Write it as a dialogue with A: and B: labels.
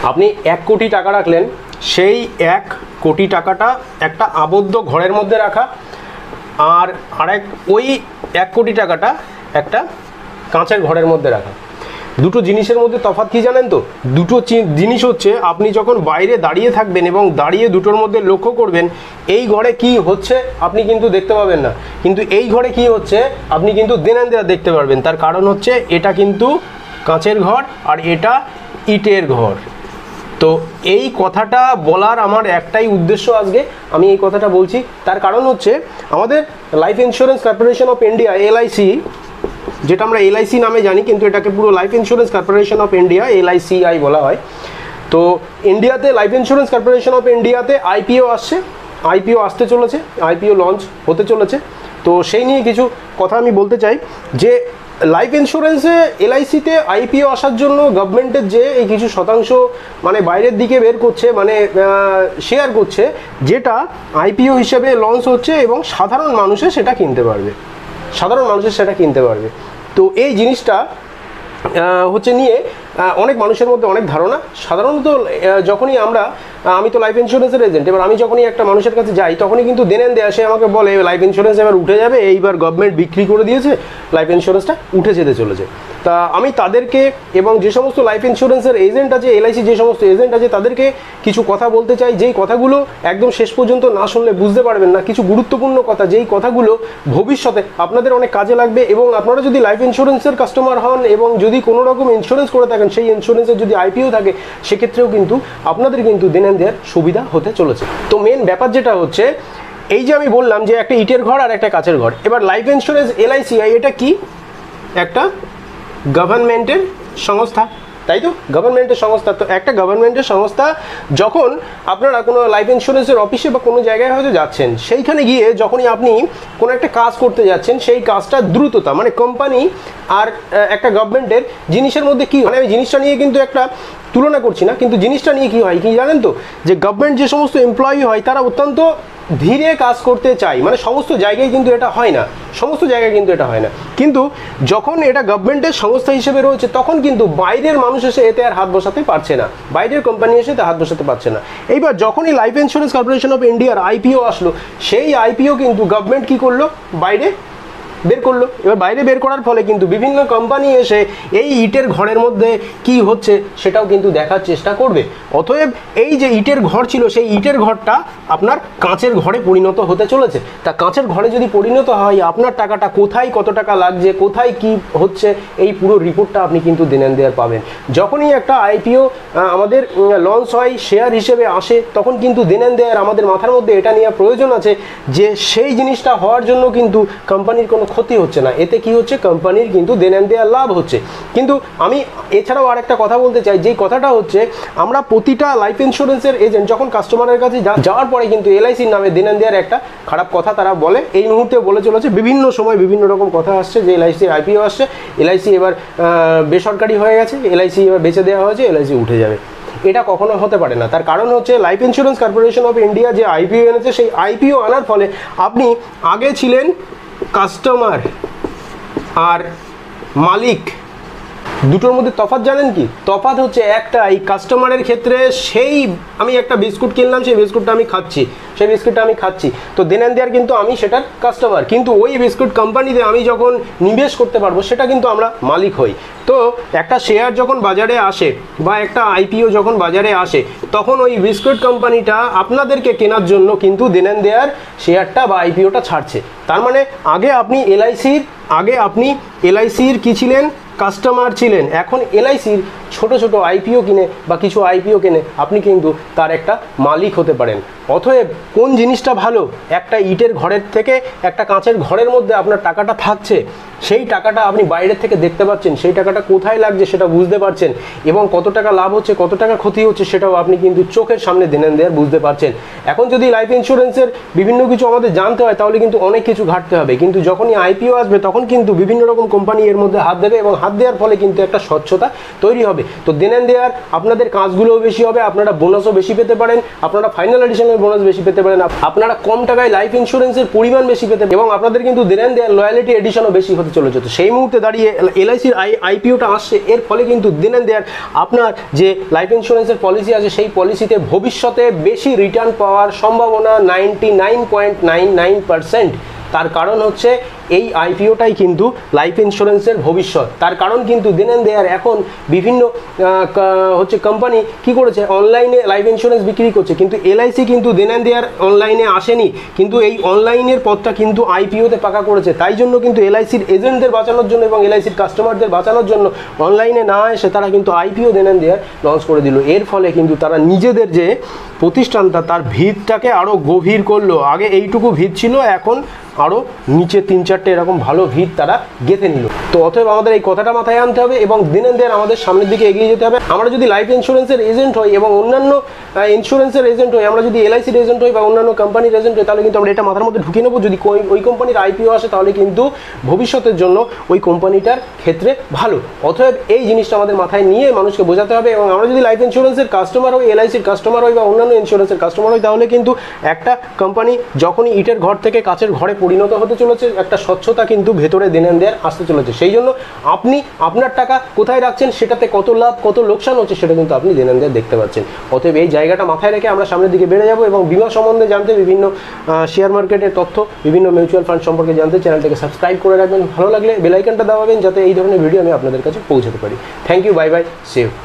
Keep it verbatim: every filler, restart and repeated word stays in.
A: আপনি এক কোটি টাকা রাখলেন, সেই এক কোটি টাকাটা একটা আবদ্ধ ঘরের মধ্যে রাখা, আর আরেক ওই এক কোটি টাকাটা একটা কাঁচের ঘরের মধ্যে রাখা। দুটো জিনিসের মধ্যে তফাৎ কি জানেন তো? দুটো জিনিস হচ্ছে, আপনি যখন বাইরে দাঁড়িয়ে থাকবেন এবং দাঁড়িয়ে দুটোর মধ্যে লক্ষ্য করবেন এই ঘরে কি হচ্ছে আপনি কিন্তু দেখতে পাবেন না, কিন্তু এই ঘরে কি হচ্ছে আপনি কিন্তু দেনান দেয়া দেখতে পারবেন। তার কারণ হচ্ছে এটা কিন্তু কাঁচের ঘর আর এটা ইটের ঘর। তো এই কথাটা বলার আমার একটাই উদ্দেশ্য, আজকে আমি এই কথাটা বলছি। তার কারণ হচ্ছে আমাদের life insurance corporation of India, LIC, যেটা আমরা এলআইসি নামে জানি, কিন্তু এটাকে পুরো life insurance corporation of India, LICI বলা হয়। তো ইন্ডিয়াতে লাইফ ইন্স্যুরেন্স কর্পোরেশন অফ ইন্ডিয়াতে আইপিও আসছে, আইপিও আসতে চলেছে, আইপিও লঞ্চ হতে চলেছে। তো সেই নিয়ে কিছু কথা আমি বলতে চাই যে লাইফ ইন্স্যুরেন্সে এলআইসিতে আইপিও আসার জন্য গভর্নমেন্টের যে এই কিছু শতাংশ মানে বাইরের দিকে বের করছে, মানে শেয়ার করছে, যেটা আইপিও হিসেবে লঞ্চ হচ্ছে এবং সাধারণ মানুষে সেটা কিনতে পারবে, সাধারণ মানুষের সেটা কিনতে পারবে। তো এই জিনিসটা হচ্ছে নিয়ে অনেক মানুষের মধ্যে অনেক ধারণা। সাধারণত যখনই আমরা, আমি তো লাইফ ইন্স্যুরেন্সের এজেন্ট, এবার আমি যখনই একটা মানুষের কাছে যাই তখনই কিন্তু দেনেন দেয়া সে আমাকে বলে লাইফ ইন্স্যুরেন্স এবার উঠে যাবে, এইবার গভর্নমেন্ট বিক্রি করে দিয়েছে, লাইফ ইন্স্যুরেন্সটা উঠে যেতে চলেছে। তা আমি তাদেরকে এবং যে সমস্ত লাইফ ইন্স্যুরেন্সের এজেন্ট আছে, এলআইসি যে সমস্ত এজেন্ট আছে, তাদেরকে কিছু কথা বলতে চাই, যেই কথাগুলো একদম শেষ পর্যন্ত না শুনলে বুঝতে পারবেন না। কিছু গুরুত্বপূর্ণ কথা, যেই কথাগুলো ভবিষ্যতে আপনাদের অনেক কাজে লাগবে। এবং আপনারা যদি লাইফ ইন্স্যুরেন্সের কাস্টমার হন এবং যদি কোনো রকম ইন্স্যুরেন্স করে থাকেন, সেই ইন্স্যুরেন্সের যদি আইপিও থাকে, সেক্ষেত্রেও কিন্তু আপনাদের কিন্তু দেনান দেওয়ার সুবিধা হতে চলেছে। তো মেন ব্যাপার যেটা হচ্ছে, এই যে আমি বললাম যে একটা ইটের ঘর আর একটা কাচের ঘর। এবার লাইফ ইন্স্যুরেন্স এলআইসিআই এটা কি? একটা গভর্নমেন্টের সংস্থা, তাই তো? গভর্নমেন্টের সংস্থা। তো একটা গভর্নমেন্টের সংস্থা, যখন আপনারা কোনো লাইফ ইন্স্যুরেন্সের অফিসে বা কোনো জায়গায় হয়তো যাচ্ছেন, সেইখানে গিয়ে যখনই আপনি কোনো একটা কাজ করতে যাচ্ছেন, সেই কাজটা দ্রুততা, মানে কোম্পানি আর একটা গভর্নমেন্টের জিনিসের মধ্যে কি, মানে আমি জিনিসটা নিয়ে কিন্তু একটা তুলনা করছি না, কিন্তু জিনিসটা নিয়ে কি হয় কি জানেন তো, যে গভর্নমেন্ট যে সমস্ত এমপ্লয়ি হয় তারা অত্যন্ত ধীরে কাজ করতে চায়, মানে সমস্ত জায়গায় কিন্তু এটা হয় না, সমস্ত জায়গায় কিন্তু এটা হয় না। কিন্তু যখন এটা গভর্নমেন্টের সংস্থা হিসেবে রয়েছে, তখন কিন্তু বাইরের মানুষ এসে এতে আর হাত বসাতে পারছে না, বাইরের কোম্পানি এসে এতে হাত বসাতে পারছে না। এইবার যখনই লাইফ ইন্স্যুরেন্স কর্পোরেশন অফ ইন্ডিয়ার আইপিও আসলো, সেই আইপিও কিন্তু গভর্নমেন্ট কি করলো, বাইরে বের করলো। এবার বাইরে বের করার ফলে কিন্তু বিভিন্ন কোম্পানি এসে এই ইটের ঘরের মধ্যে কি হচ্ছে সেটাও কিন্তু দেখার চেষ্টা করবে। অতএব এই যে ইটের ঘর ছিল, সেই ইটের ঘরটা আপনার কাঁচের ঘরে পরিণত হতে চলেছে। তা কাঁচের ঘরে যদি পরিণত হয়, আপনার টাকাটা কোথায় কত টাকা লাগছে, কোথায় কি হচ্ছে, এই পুরো রিপোর্টটা আপনি কিন্তু দেনান দেয়ার পাবেন। যখনই একটা আইপিও আমাদের লঞ্চ হয়, শেয়ার হিসেবে আসে, তখন কিন্তু দেনান দেয়ার আমাদের মাথার মধ্যে এটা নিয়ে প্রয়োজন আছে যে সেই জিনিসটা হওয়ার জন্য কিন্তু কোম্পানির কোনো ক্ষতি হচ্ছে না, এতে কি হচ্ছে, কোম্পানির কিন্তু দেনান দেয়ার লাভ হচ্ছে। কিন্তু আমি এছাড়াও আর একটা কথা বলতে চাই, যেই কথাটা হচ্ছে, আমরা প্রতিটা লাইফ ইন্স্যুরেন্সের এজেন্ট যখন কাস্টমারের কাছে যাওয়ার পরে কিন্তু এলআইসির নামে দেনান দেওয়ার একটা খারাপ কথা তারা বলে, এই মুহূর্তে বলে চলেছে। বিভিন্ন সময় বিভিন্ন রকম কথা আসছে যে এলআইসি আইপিও আসছে, এলআইসি এবার বেসরকারি হয়ে গেছে, এলআইসি এবার বেচে দেওয়া হয়েছে, এলআইসি উঠে যাবে। এটা কখনো হতে পারে না। তার কারণ হচ্ছে life insurance corporation of India যে আইপিও এনেছে, সেই আইপিও আনার ফলে আপনি আগে ছিলেন কাস্টমার আর মালিক, দুটোর মধ্যে তফাৎ জানেন কি? তফাৎ হচ্ছে একটা, এই কাস্টমারের ক্ষেত্রে সেই আমি একটা বিস্কুট কিনলাম, সেই বিস্কুটটা আমি খাচ্ছি, সেই বিস্কুটটা আমি খাচ্ছি, তো দেনান দেয়ার কিন্তু আমি সেটার কাস্টমার। কিন্তু ওই বিস্কুট কোম্পানিতে আমি যখন নিবেশ করতে পারবো, সেটা কিন্তু আমরা মালিক হই। তো একটা শেয়ার যখন বাজারে আসে বা একটা আইপিও যখন বাজারে আসে, তখন ওই বিস্কুট কোম্পানিটা আপনাদেরকে কেনার জন্য কিন্তু দেনান দেয়ার শেয়ারটা বা আইপিওটা ছাড়ছে। তার মানে আগে আপনি এলআইসির আগে আপনি এলআইসির কি ছিলেন, কাস্টমার ছিলেন। এখন এলআইসির ছোট ছোট আইপিও কিনে বা কিছু আইপিও কিনে আপনি কিন্তু তার একটা মালিক হতে পারেন। অতএব কোন জিনিসটা ভালো, একটা ইটের ঘরের থেকে একটা কাঁচের ঘরের মধ্যে আপনার টাকাটা থাকছে, সেই টাকাটা আপনি বাইরের থেকে দেখতে পাচ্ছেন, সেই টাকাটা কোথায় লাগছে সেটা বুঝতে পারছেন, এবং কত টাকা লাভ হচ্ছে কত টাকা ক্ষতি হচ্ছে সেটাও আপনি কিন্তু চোখের সামনে দেনান দেয়ার বুঝতে পারছেন। এখন যদি লাইফ ইন্স্যুরেন্সের বিভিন্ন কিছু আমাদের জানতে হয়, তাহলে কিন্তু অনেক কিছু ঘাটতে হবে। কিন্তু যখনই আইপিও আসবে, তখন কিন্তু বিভিন্ন রকম কোম্পানি এর মধ্যে হাত দেবে, এবং হাত দেওয়ার ফলে কিন্তু একটা স্বচ্ছতা তৈরি হবে। তো দেনান দেয়ার আপনাদের কাজগুলোও বেশি হবে, আপনারা বোনাসও বেশি পেতে পারেন, আপনারা ফাইনাল এডিশনের বোনাস বেশি পেতে পারেন, আপনারা কম টাকায় লাইফ ইন্স্যুরেন্সের পরিমাণ বেশি পেতে, এবং আপনাদের কিন্তু দেনান দেয়ার লয়ালিটি এডিশনও বেশি হতে চলেছে। তো সেই মুহূর্তে দাঁড়িয়ে এলআইসির আই আইপিওটা আসছে, এর ফলে কিন্তু দেন অ্যান্ড দেয়ার আপনার যে লাইফ ইন্স্যুরেন্সের পলিসি আছে সেই পলিসিতে ভবিষ্যতে বেশি রিটার্ন পাওয়ার সম্ভাবনা ninety nine point nine nine percent. তার কারণ হচ্ছে এই আইপিওটাই কিন্তু লাইফ ইন্স্যুরেন্সের ভবিষ্যৎ। তার কারণ কিন্তু দেন অ্যান্ড দেয়ার এখন বিভিন্ন হচ্ছে কোম্পানি কি করেছে, অনলাইনে লাইফ ইন্স্যুরেন্স বিক্রি করছে, কিন্তু এলআইসি কিন্তু দেন অ্যান্ড দেয়ার অনলাইনে আসেনি, কিন্তু এই অনলাইনের পথটা কিন্তু আইপিওতে পাকা করেছে। তাই জন্য কিন্তু এলআইসির এজেন্টদের বাঁচানোর জন্য এবং এলআইসির কাস্টমারদের বাঁচানোর জন্য অনলাইনে না এসে তারা কিন্তু আইপিও দেন অ্যান্ড দেয়ার লঞ্চ করে দিল। এর ফলে কিন্তু তারা নিজেদের যে প্রতিষ্ঠানটা তার ভিতটাকে আরও গভীর করলো। আগে এইটুকু ভিত ছিল, এখন আরও নিচে তিন চারটে এরকম ভালো ভিত তারা গেঁথে নিল। তো অতএব আমাদের এই কথাটা মাথায় আনতে হবে এবং দিন এন্ড দেয়ার আমাদের সামনের দিকে এগিয়ে যেতে হবে। আমরা যদি লাইফ ইন্স্যুরেন্সের এজেন্ট হই এবং অন্যান্য ইন্স্যুরেন্সের এজেন্ট হই, আমরা যদি এলআইসির এজেন্ট হই বা অন্যান্য কোম্পানির এজেন্ট হই, তাহলে কিন্তু আমরা এটা মাথার মধ্যে ঢুকিয়ে নেবো, যদি ওই কোম্পানির আইপিও আসে তাহলে কিন্তু ভবিষ্যতের জন্য ওই কোম্পানিটার ক্ষেত্রে ভালো। অতএব এই জিনিসটা আমাদের মাথায় নিয়ে মানুষকে বোঝাতে হবে। এবং আমরা যদি লাইফ ইন্স্যুরেন্সের কাস্টমার হই, এলআইসির কাস্টমার হই বা অন্যান্য ইন্স্যুরেন্সের কাস্টমার হই, তাহলে কিন্তু একটা কোম্পানি যখনই ইটের ঘর থেকে কাচের ঘরে পরিণত হতে চলেছে, একটা স্বচ্ছতা কিন্তু ভেতরে দেন অ্যান্ড দেয়ার আসতে চলেছে। সেই জন্য আপনি আপনার টাকা কোথায় রাখছেন, সেটাতে কত লাভ কত লোকসান হচ্ছে সেটা কিন্তু আপনি দেন অ্যান্ড দেয়ার দেখতে পাচ্ছেন। অতএব এই জায়গাটা মাথায় রেখে আমরা সামনের দিকে বেড়ে যাব এবং বিমা সম্বন্ধে জানতে, বিভিন্ন শেয়ার মার্কেটের তথ্য, বিভিন্ন মিউচুয়াল ফান্ড সম্পর্কে জানতে চ্যানেলটাকে সাবস্ক্রাইব করে রাখবেন। ভালো লাগলে বেল আইকনটা দাবাবেন যাতে এই ধরনের ভিডিও আমি আপনাদের কাছে পৌঁছাতে পারি। Thank you, bye bye, save.